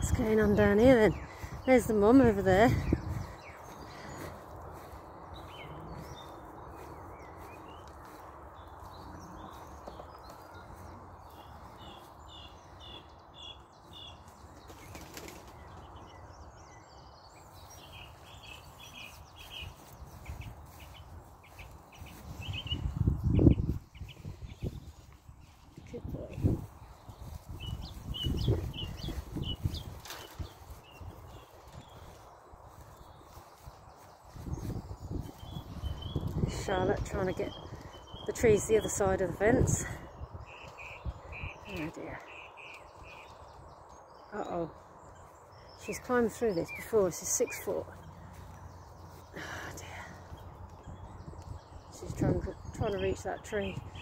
What's going on down here then? There's the mum over there. Good boy. Charlotte trying to get the trees the other side of the fence. Oh dear. Uh-oh. She's climbed through this before. She's 6 foot. Oh dear. She's trying to reach that tree.